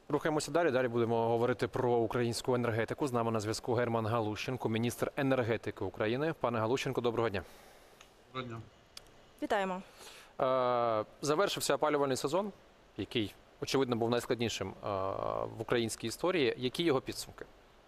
Рухаємося далі. Далі будемо говорити про українську енергетику. З нами на зв'язку Герман Галущенко, міністр енергетики України. Пане Галущенко, доброго дня. Доброго дня. Вітаємо. Завершився опалювальний сезон, який, очевидно, був найскладнішим в українській історії. Які його підсумки?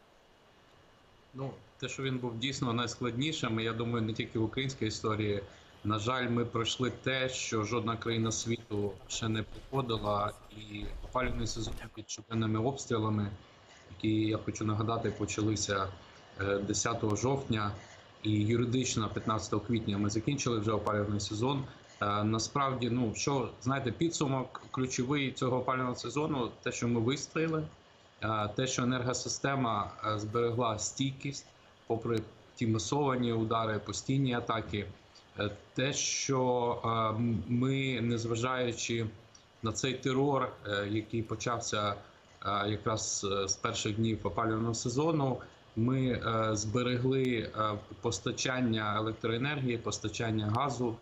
Ну, те, що він був дійсно найскладнішим, я думаю, не тільки в українській історії. На жаль, ми пройшли те, що жодна країна світу ще не проходила, і опалювальний сезон під щоденними обстрілами, які, я хочу нагадати, почалися 10 жовтня, і юридично 15 квітня ми закінчили вже опалювальний сезон. Насправді, знаєте, підсумок ключовий цього опалювального сезону – те, що ми вистояли, те, що енергосистема зберегла стійкість, попри ті масовані удари, постійні атаки, те, що ми, незважаючи на цей терор, який почався якраз з перших днів опалювального сезону, ми зберегли постачання електроенергії, постачання газу,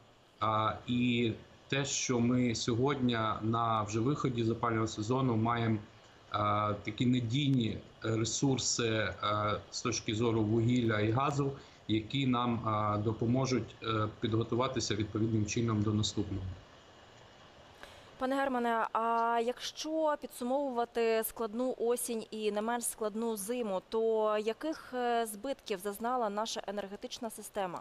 і те, що ми сьогодні на вже виході з опалювального сезону маємо такі надійні ресурси з точки зору вугілля і газу, які нам допоможуть підготуватися відповідним чином до наступного. Пане Германе, а якщо підсумовувати складну осінь і не менш складну зиму, то яких збитків зазнала наша енергетична система?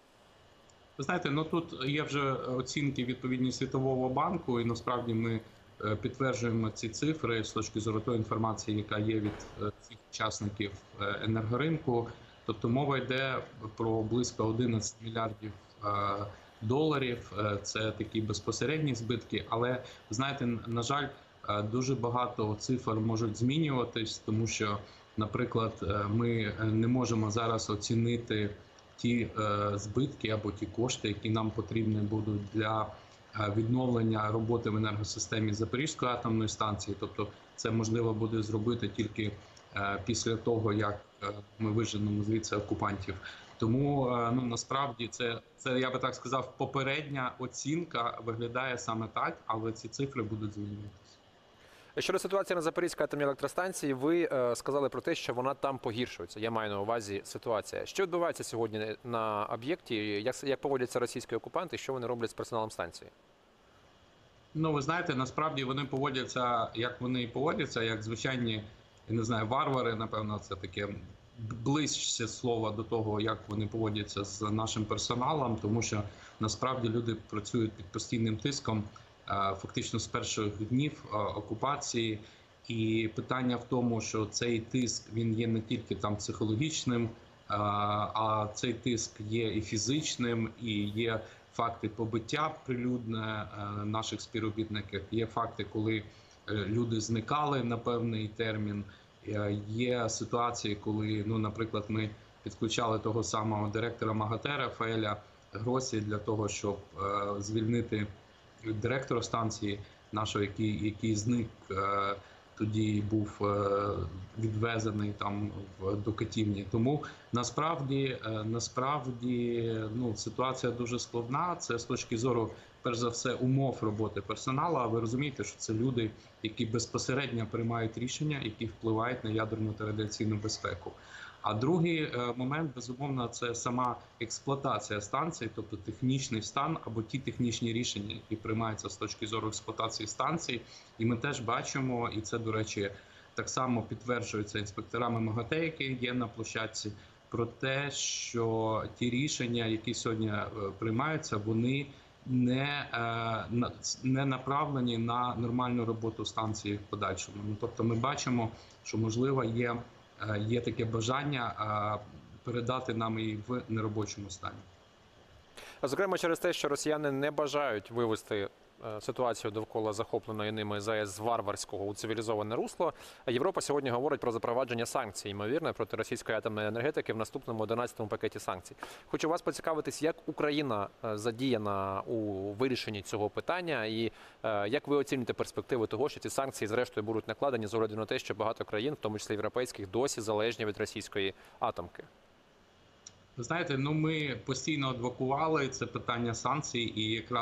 Ви знаєте, тут є вже оцінки відповідні Світового банку, і насправді ми підтверджуємо ці цифри з точки зору тої інформації, яка є від цих учасників енергоринку. Тобто мова йде про близько 11 мільярдів доларів. Це такі безпосередні збитки. Але, знаєте, на жаль, дуже багато цифр можуть змінюватись, тому що, наприклад, ми не можемо зараз оцінити ті збитки або ті кошти, які нам потрібні будуть для відновлення роботи в енергосистемі Запорізької атомної станції. Тобто це можливо буде зробити тільки після того, як ми виженемо звідси окупантів. Тому насправді це, я би так сказав, попередня оцінка виглядає саме так, але ці цифри будуть змінюватися. Щодо ситуації на Запорізькій атомній електростанції, ви сказали про те, що вона там погіршується. Я маю на увазі ситуація. Що відбувається сьогодні на об'єкті? Як поводяться російські окупанти? Що вони роблять з персоналом станції? Ви знаєте, насправді вони поводяться, як звичайні, я не знаю, варвари, напевно, це таке ближче слово до того, як вони поводяться з нашим персоналом, тому що насправді люди працюють під постійним тиском, фактично з перших днів окупації. І питання в тому, що цей тиск, він є не тільки там психологічним, а цей тиск є і фізичним, і є факти побиття прилюдне наших співробітників, є факти, коли люди зникали на певний термін, є ситуації, коли, наприклад, ми підключали того самого директора МАГАТЕ Рафаеля Гросі для того, щоб звільнити директора станції нашого, який зник, тоді був відвезений там до катівні. Тому насправді ситуація дуже складна. Це з точки зору, перш за все, умов роботи персоналу. А ви розумієте, що це люди, які безпосередньо приймають рішення, які впливають на ядерну та радіаційну безпеку. А другий момент, безумовно, це сама експлуатація станції, тобто технічний стан або ті технічні рішення, які приймаються з точки зору експлуатації станції. І ми теж бачимо, і це, до речі, так само підтверджується інспекторами МАГАТЕ, які є на площадці, про те, що ті рішення, які сьогодні приймаються, вони не направлені на нормальну роботу станції в подальшому. Тобто ми бачимо, що, можливо, є таке бажання передати нам її в неробочому стані. Зокрема, через те, що росіяни не бажають вивести ситуацію довкола захопленої ними ЗАЕС з варварського у цивілізоване русло, Європа сьогодні говорить про запровадження санкцій, ймовірно, проти російської атомної енергетики в наступному 11-му пакеті санкцій. Хочу вас поцікавитись, як Україна задіяна у вирішенні цього питання і як ви оцінюєте перспективи того, що ці санкції зрештою будуть накладені з огляду на те, що багато країн, в тому числі європейських, досі залежні від російської атомки? Ви знаєте, ми постійно адвокували це питання санкцій, і якраз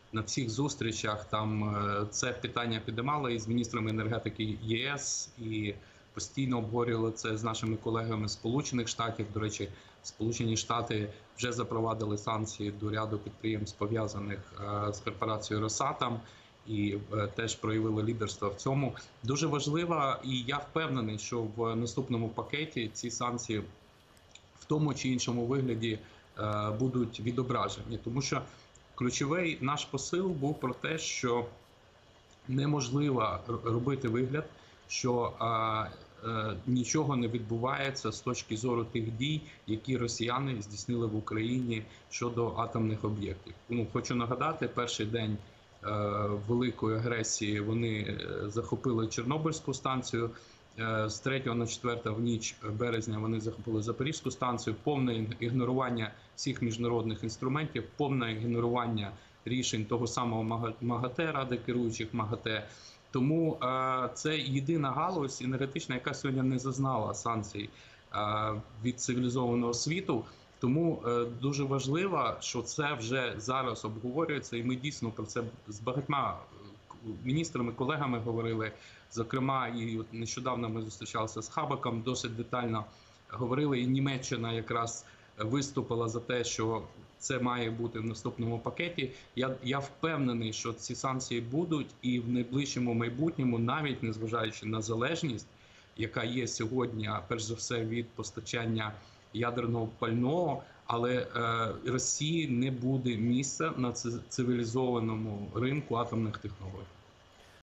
на всіх зустрічах там це питання підіймали із міністрами енергетики ЄС і постійно обговорювали це з нашими колегами з Сполучених Штатів. До речі, Сполучені Штати вже запровадили санкції до ряду підприємств, пов'язаних з корпорацією Росатом, і теж проявили лідерство в цьому. Дуже важливо, і я впевнений, що в наступному пакеті ці санкції в тому чи іншому вигляді будуть відображені, тому що ключовий наш посил був про те, що неможливо робити вигляд, що нічого не відбувається з точки зору тих дій, які росіяни здійснили в Україні щодо атомних об'єктів. Ну, хочу нагадати, перший день великої агресії вони захопили Чорнобильську станцію. З 3 на 4 в ніч березня вони захопили Запорізьку станцію. Повне ігнорування всіх міжнародних інструментів, повне ігнорування рішень того самого МАГАТЕ, Ради керуючих МАГАТЕ. Тому це єдина галузь енергетична, яка сьогодні не зазнала санкцій від цивілізованого світу. Тому дуже важливо, що це вже зараз обговорюється, і ми дійсно про це з багатьма міністрами, колегами говорили. Зокрема, і от нещодавно ми зустрічалися з Хабаком, досить детально говорили, і Німеччина якраз виступила за те, що це має бути в наступному пакеті. Я впевнений, що ці санкції будуть і в найближчому майбутньому, навіть незважаючи на залежність, яка є сьогодні, перш за все, від постачання ядерного пального, але Росії не буде місця на цивілізованому ринку атомних технологій.